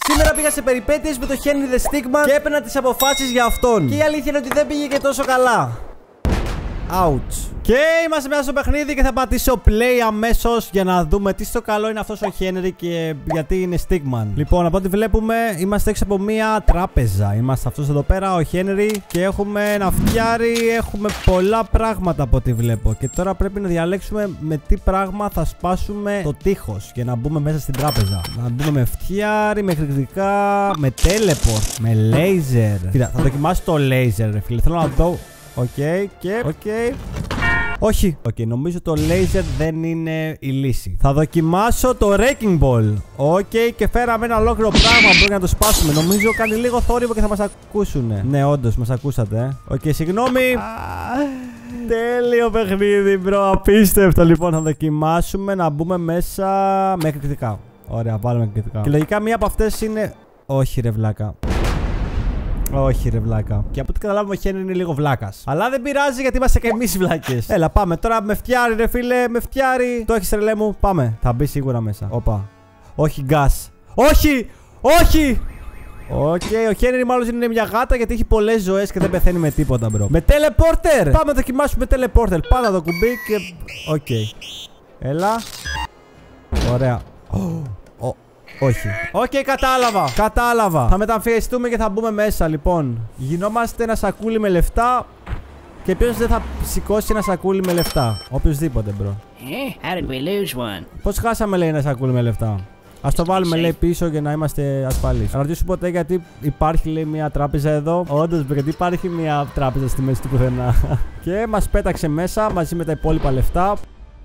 Σήμερα πήγα σε περιπέτειες με το Henry the Stickman και έπαιρνα τις αποφάσεις για αυτόν. Και η αλήθεια είναι ότι δεν πήγε και τόσο καλά. Ouch. Και είμαστε μέσα στο παιχνίδι και θα πατήσω play αμέσως για να δούμε τι στο καλό είναι αυτός ο Henry και γιατί είναι Stickman. Λοιπόν, από ό,τι βλέπουμε, είμαστε έξω από μία τράπεζα. Είμαστε αυτός εδώ πέρα, ο Henry, και έχουμε ένα φτιάρι. Έχουμε πολλά πράγματα από ό,τι βλέπω. Και τώρα πρέπει να διαλέξουμε με τι πράγμα θα σπάσουμε το τείχος για να μπούμε μέσα στην τράπεζα. Να μπούμε με φτιάρι, με εκρηκτικά, με teleport, με laser. Κοίτα, θα δοκιμάσω το laser, ρε φίλε. Θέλω να δω. Οκ, και. Οκ. Όχι. Οκ, νομίζω το laser δεν είναι η λύση. Θα δοκιμάσω το wrecking ball. Οκ, και φέραμε ένα ολόκληρο πράγμα. Μπορεί να το σπάσουμε. Νομίζω κάνει λίγο θόρυβο και θα μας ακούσουνε. Ναι, όντως, μας ακούσατε. Οκ, συγγνώμη. Τέλειο παιχνίδι, μπρο. Απίστευτο. Λοιπόν, θα δοκιμάσουμε να μπούμε μέσα με εκρηκτικά. Ωραία, βάλουμε εκρηκτικά. Και λογικά μία από αυτές είναι. Όχι, ρε βλάκα. Όχι, ρε βλάκα. Και από ό,τι καταλάβουμε, ο Henry είναι λίγο βλάκας. Αλλά δεν πειράζει γιατί είμαστε και εμείς βλάκες. Έλα, πάμε τώρα με φτιάρι, ρε φίλε. Με φτιάρι. Το έχεις, τρελέ μου. Πάμε. Θα μπει σίγουρα μέσα. Όπα. Όχι, γκάς. Όχι! Όχι! Οκ, ο Henry μάλλον είναι μια γάτα γιατί έχει πολλές ζωές και δεν πεθαίνει με τίποτα, μπρο. Με teleporter! Πάμε να δοκιμάσουμε teleporter. Πάντα το κουμπί και. Οκ. Έλα. Ωραία. Όχι. Οκ, κατάλαβα. Κατάλαβα. Θα μεταμφιεστούμε και θα μπούμε μέσα, λοιπόν. Γινόμαστε ένα σακούλι με λεφτά. Και ποιος δεν θα σηκώσει ένα σακούλι με λεφτά? Οποιοςδήποτε, μπρο. How did we lose one? Πώς χάσαμε, λέει, ένα σακούλι με λεφτά? Ας το βάλουμε, λέει, πίσω για να είμαστε ασφαλείς. Να ρωτήσω ποτέ γιατί υπάρχει, λέει, μια τράπεζα εδώ. Όντως, γιατί υπάρχει μια τράπεζα στη μέση του πουθενά. Και μας πέταξε μέσα μαζί με τα υπόλοιπα λεφτά.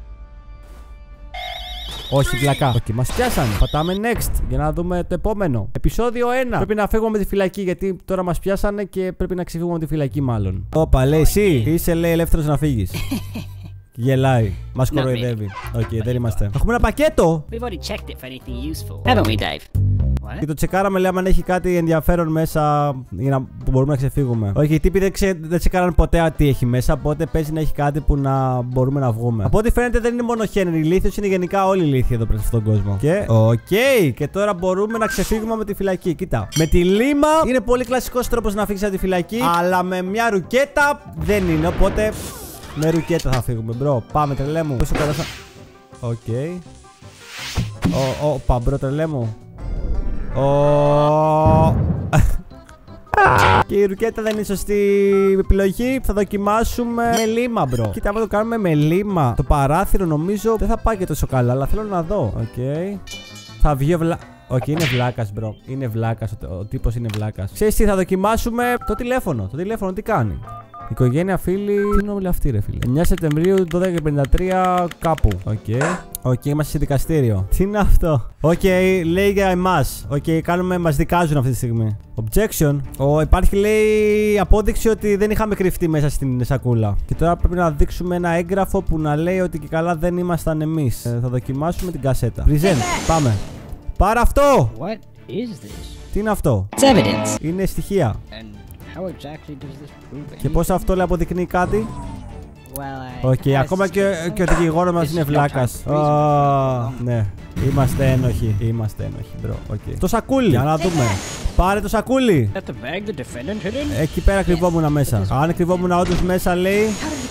Όχι, βλακά. Οκ, μας πιάσανε. Πατάμε next για να δούμε το επόμενο. Επεισόδιο 1. Πρέπει να φύγουμε με τη φυλακή γιατί τώρα μας πιάσανε και πρέπει να ξεφύγουμε με τη φυλακή, μάλλον. Όπα, λέει, εσύ είσαι, λέει, ελεύθερος να φύγεις. Γελάει. Μας κοροϊδεύει. Οκ, δεν είμαστε. Έχουμε ένα πακέτο. We've already checked it for anything useful. Haven't we, Dave? Και το τσεκάραμε, λέει, αν έχει κάτι ενδιαφέρον μέσα για να μπορούμε να ξεφύγουμε. Όχι, οι τύποι δεν τσεκάραν ποτέ τι έχει μέσα. Οπότε παίζει να έχει κάτι που να μπορούμε να βγούμε. Από ό,τι φαίνεται δεν είναι μόνο Henry ηλίθιος, είναι γενικά όλοι ηλίθιοι εδώ πέρα στον κόσμο. Και. Οκ, και τώρα μπορούμε να ξεφύγουμε με τη φυλακή. Κοίτα. Με τη λίμα είναι πολύ κλασικός τρόπος να φύγεις από τη φυλακή. Αλλά με μια ρουκέτα δεν είναι. Οπότε με ρουκέτα θα φύγουμε, μπρο. Πάμε, τρελέ μου. Πόσο περάσα. Οκ. Όπα, μπρο, τρελέ μου. Και η ρουκέτα δεν είναι σωστή επιλογή. Θα δοκιμάσουμε με λίμα, μπρο. Κοίτα, άμα το κάνουμε με λίμα, το παράθυρο νομίζω δεν θα πάει και τόσο καλά. Αλλά θέλω να δω. Οκ. Θα βγει ο Οκ, είναι βλάκας, μπρο. Είναι βλάκας. Ο τύπος είναι βλάκας. Ξέρεις τι, θα δοκιμάσουμε το τηλέφωνο. Το τηλέφωνο τι κάνει? Οικογένεια, φίλοι. Τι είναι όλοι αυτοί, ρε φίλε? 9 Σεπτεμβρίου, 12:53 κάπου. Οκ, είμαστε σε δικαστήριο. Τι είναι αυτό? Οκ, λέει για εμάς. Οκ, μας δικάζουν αυτή τη στιγμή. Objection. Υπάρχει, λέει, απόδειξη ότι δεν είχαμε κρυφτεί μέσα στην σακούλα. Και τώρα πρέπει να δείξουμε ένα έγγραφο που να λέει ότι και καλά δεν ήμασταν εμείς. Θα δοκιμάσουμε την κασέτα. Present. Πάμε. Πάρε αυτό! What is this? Τι είναι αυτό? It's evidence. Είναι στοιχεία. How exactly does this prove Και πώς αυτό, λέει, αποδεικνύει κάτι? Well, Οκ, ακόμα και ο δικηγόρος μας είναι βλάκας. Ναι, είμαστε ένοχοι. Είμαστε ένοχοι, μπρο. Το σακούλι, για να δούμε. Πάρε το σακούλι. Εκεί πέρα κρυβόμουν μέσα. Αν κρυβόμουν όντως μέσα, λέει.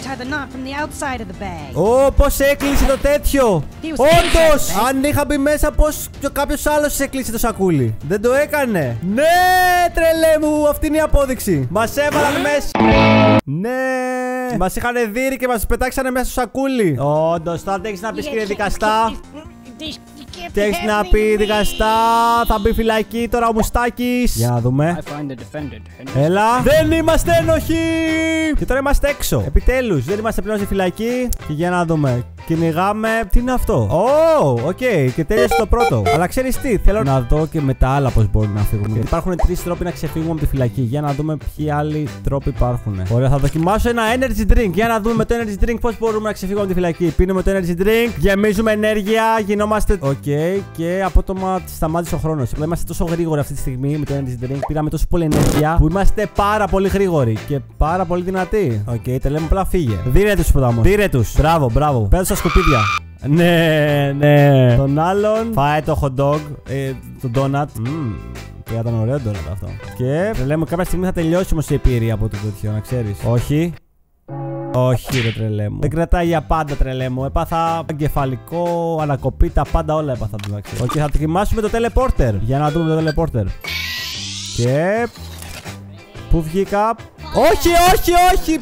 Πώς έκλεισε το τέτοιο. Όντως, αν είχα μπει μέσα, πώς κάποιος άλλος έκλεισε το σακούλι. Δεν το έκανε. Ναι, τρελέ μου, αυτή είναι η απόδειξη. Μας έβαλαν μέσα. Ναι, μας είχαν δει και μας πετάξανε μέσα στο σακούλι. Όντως, τώρα τι έχεις να πεις, κύριε δικαστά? Τι έχεις να πει, δικαστά? Θα μπει φυλακή τώρα ο Μουστάκης. Για να δούμε. Έλα. Δεν είμαστε ένοχοι. Και τώρα είμαστε έξω. Επιτέλους, δεν είμαστε πλέον στη φυλακή. Και για να δούμε. Κυνηγάμε. Τι είναι αυτό? Οκ. Και τέλειωσε το πρώτο. Αλλά ξέρεις τι, θέλω να δω και με τα άλλα πώς μπορούμε να φύγουμε. Γιατί υπάρχουν 3 τρόποι να ξεφύγουμε από τη φυλακή. Για να δούμε ποιοι άλλοι τρόποι υπάρχουν. Ωραία, θα δοκιμάσω ένα energy drink. Για να δούμε με το energy drink πώς μπορούμε να ξεφύγουμε από τη φυλακή. Πίνουμε το energy drink, γεμίζουμε ενέργεια, γινόμαστε. Και απότομα σταμάτησε ο χρόνος. Είμαστε τόσο γρήγοροι αυτή τη στιγμή με το energy drink. Πήραμε τόσο πολύ ενέργεια που είμαστε πάρα πολύ γρήγοροι και πάρα πολύ δυνατοί. Τελέμε, απλά φύγε. Δίνε τους, ποτάμο. Δίνε τους. Μπράβο. Πέρα στα σκουπίδια. Ναι, ναι. Τον άλλον φάει το hot dog, το donut. Και ήταν ωραίο donut αυτό. Και λέμε κάποια στιγμή θα τελειώσει όμως η εμπειρία από το τέτοιο, να ξέρεις. Όχι. Όχι, ρε τρελέ μου. Δεν κρατάει για πάντα, τρελέ μου. Έπαθα εγκεφαλικό, ανακοπή, τα πάντα όλα έπαθα. Οκ, θα δοκιμάσουμε το teleporter. Για να δούμε το teleporter. Και. Πού βγήκα. Όχι, όχι, όχι.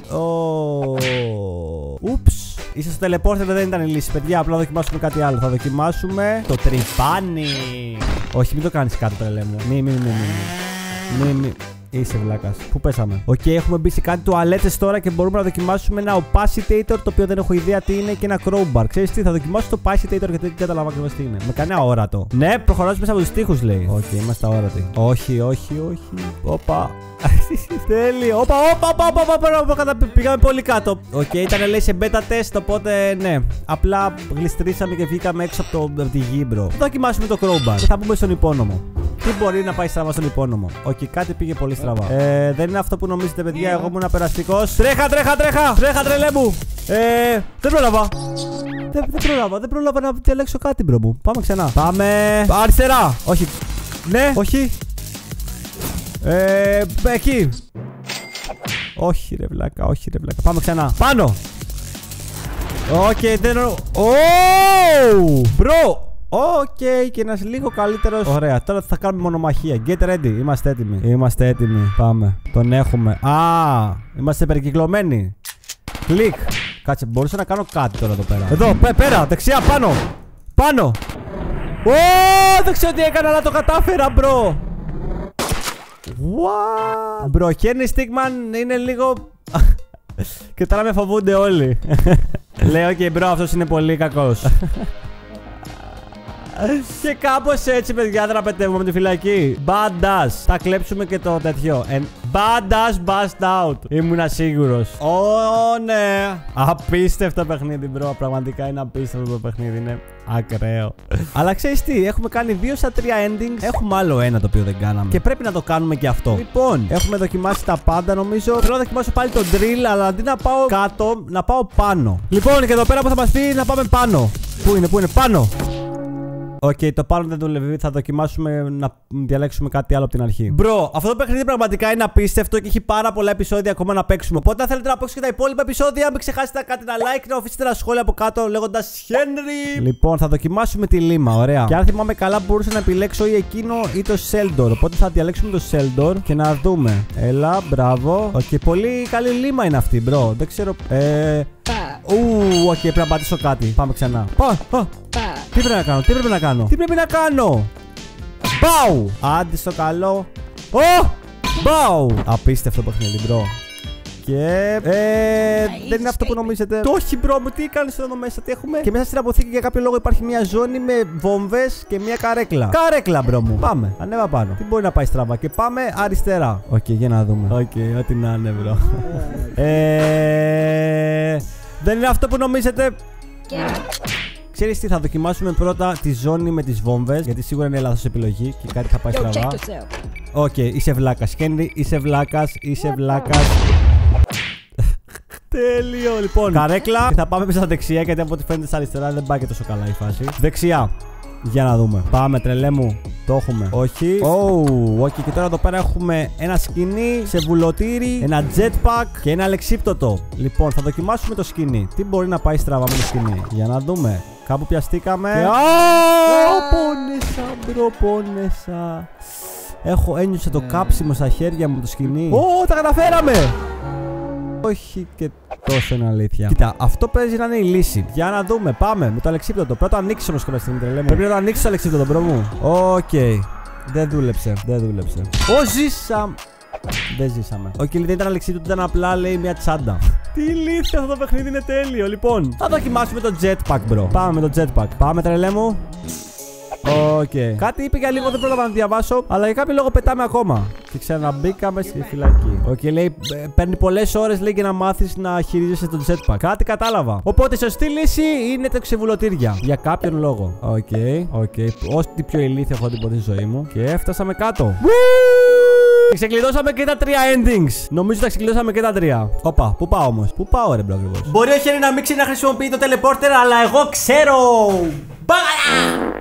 Ούψ. Είσαι στο teleporter, δεν ήταν η λύση, παιδιά. Απλά δοκιμάσουμε κάτι άλλο. Θα δοκιμάσουμε το τρυπάνι. Όχι, μην το κάνεις κάτω, τρελέ μου. Μη. Είσαι βλάκας. Πού πέσαμε? Οκ, έχουμε μπει σε κάτι τουαλέτες τώρα και μπορούμε να δοκιμάσουμε ένα opacitator, το οποίο δεν έχω ιδέα τι είναι, και ένα crowbar. Ξέρεις τι, θα δοκιμάσω το opacitator γιατί δεν καταλάβα ακριβώς τι είναι. Με κανένα όρατο. Ναι, προχωράω μέσα από τους τοίχους, λέει. Οκ, είμαστε αόρατοι. Όχι. Όπα. Τέλειο. Όπα. Πήγαμε πολύ κάτω. Οκ, ήταν λέει σε beta test, οπότε ναι. Απλά γλιστρήσαμε και βγήκαμε έξω από τη γη, μπρο. Θα δοκιμάσουμε το crowbar και θα πούμε στον υπόνομο. Τι μπορεί να πάει στραβά στον υπόνομο? Οκ, κάτι πήγε πολύ στραβά. Δεν είναι αυτό που νομίζετε, παιδιά. Εγώ ήμουν περαστικός. Τρέχα, τρελέ μου. Δεν πρόλαβα να διαλέξω κάτι, μπρο μου. Πάμε ξανά. Πάμε. Αριστερά. Όχι. Ναι, όχι. Εκεί. Όχι, ρε βλάκα. Πάμε ξανά. Πάνω. Οκ, δεν. Μπρο. Οκ, και ένας λίγο καλύτερος. Ωραία, τώρα θα κάνουμε μονομαχία. Get ready, είμαστε έτοιμοι. Πάμε, τον έχουμε. Είμαστε περικυκλωμένοι. Κλικ. Κάτσε, μπορούσα να κάνω κάτι τώρα εδώ πέρα. Εδώ, πέρα, δεξιά, πάνω. Δεν ξέρω τι έκανα, αλλά το κατάφερα, μπρο. Μπρο, Henry Stickman είναι λίγο. Και τώρα με φοβούνται όλοι. Λέω, οκ, μπρο, αυτός είναι πολύ κακός. Και κάπως έτσι, παιδιά, δραπετεύουμε με τη φυλακή. Badass. Θα κλέψουμε και το τέτοιο. Badass bust out. Ήμουνα σίγουρος. Ναι. Απίστευτο παιχνίδι, bro. Πραγματικά είναι απίστευτο το παιχνίδι. Είναι ακραίο. Αλλά ξέρεις τι, έχουμε κάνει 2 στα 3 endings. Έχουμε άλλο ένα το οποίο δεν κάναμε. Και πρέπει να το κάνουμε και αυτό. Λοιπόν, έχουμε δοκιμάσει τα πάντα, νομίζω. Θέλω να δοκιμάσω πάλι το drill, αλλά αντί να πάω κάτω, να πάω πάνω. Λοιπόν, και εδώ πέρα που θα μας πει να πάμε πάνω. Πού είναι, πάνω. Οκ, το πάνω δεν δουλεύει. Θα δοκιμάσουμε να διαλέξουμε κάτι άλλο από την αρχή. Μπρο, αυτό το παιχνίδι πραγματικά είναι απίστευτο και έχει πάρα πολλά επεισόδια ακόμα να παίξουμε. Οπότε, αν θέλετε να παίξουμε και τα υπόλοιπα επεισόδια, μην ξεχάσετε να κάνετε ένα like, να αφήσετε ένα σχόλιο από κάτω λέγοντας Henry. Λοιπόν, θα δοκιμάσουμε τη λίμα, ωραία. Και αν θυμάμαι καλά, μπορούσα να επιλέξω ή εκείνο ή το Seldor. Οπότε θα διαλέξουμε το Seldor και να δούμε. Έλα, μπράβο. Οκ, πολύ καλή λίμα είναι αυτή, μπρο. Δεν ξέρω. Οκ, πρέπει να πατήσω κάτι. Πάμε ξανά. Τι πρέπει να κάνω? Μπαου! Άντε στο καλό. Μπαου! Απίστευτο παιχνίδι, μπρο. Και. Δεν είναι αυτό που νομίζετε. Το όχι, μπρο μου, τι κάνεις εδώ μέσα, τι έχουμε? Και μέσα στην αποθήκη για κάποιο λόγο υπάρχει μια ζώνη με βόμβες και μια καρέκλα. Καρέκλα, μπρο μου. Πάμε, ανέβα πάνω. Τι μπορεί να πάει στραβά? Και πάμε αριστερά. Οκ, για να δούμε. Οκ, ό,τι να είναι, μπρο. Δεν είναι αυτό που νομίζετε. Ξέρεις τι, θα δοκιμάσουμε πρώτα τη ζώνη με τις βόμβες, γιατί σίγουρα είναι λάθος επιλογή και κάτι θα πάει στραβά. Οκ, είσαι βλάκας, Henry, είσαι βλάκας. Τέλειο, λοιπόν. Καρέκλα. Και θα πάμε μέσα στα δεξιά, γιατί από ό,τι φαίνεται στα αριστερά δεν πάει και τόσο καλά η φάση. Δεξιά. Για να δούμε. Πάμε, τρελέ μου. Το έχουμε. Όχι. Οκ, και τώρα εδώ πέρα έχουμε ένα σκηνή σε βουλωτήρι, ένα jetpack και ένα αλεξίπτωτο. Λοιπόν, θα δοκιμάσουμε το σκηνή. Τι μπορεί να πάει στραβά με το σκηνή? Για να δούμε. Κάπου πιαστήκαμε. Πόνεσα. Ένιωσα το κάψιμο στα χέρια μου το σκηνή. Τα καταφέραμε! Όχι και τόσο είναι αλήθεια. Κοίτα, αυτό παίζει να είναι η λύση. Για να δούμε, πάμε με το αλεξίπτωτο. Πρέπει να το ανοίξει όμως κάποια στιγμή, τρελέ μου. Πρέπει να το ανοίξει το αλεξίπτωτο, μπρο μου. Οκ. Δεν δούλεψε. Ζήσαμε. Δεν ζήσαμε. Δεν ήταν αλεξίπτωτο, ήταν απλά λέει μια τσάντα. Τι ηλίθεια, αυτό το παιχνίδι είναι τέλειο. Λοιπόν, θα δοκιμάσουμε το jetpack, μπρο. Πάμε με το jetpack. Πάμε, τρελέ μου. Κάτι είπε για λίγο, δεν πρόλαβα να διαβάσω, αλλά για κάποιο λόγο πετάμε ακόμα. Και ξαναμπήκαμε στη φυλακή. Λέει, παίρνει πολλές ώρες λέει για να μάθεις να χειρίζεσαι το jetpack. Κάτι κατάλαβα. Οπότε η σωστή λύση είναι τα ξεβουλωτήρια. Για κάποιον λόγο. Ό,τι πιο ηλίθιο έχω δει ποτέ στη ζωή μου. Και έφτασαμε κάτω. Ξεκλειδώσαμε και τα 3 endings. Νομίζω τα ξεκλειδώσαμε και τα 3. Όπα, πού πάω όμως? Πού πάω, ρε μπρο ακριβώς? Μπορεί ο Χένι να μην ξέρει να χρησιμοποιεί το teleporter, αλλά εγώ ξέρω. Μπαγαλά!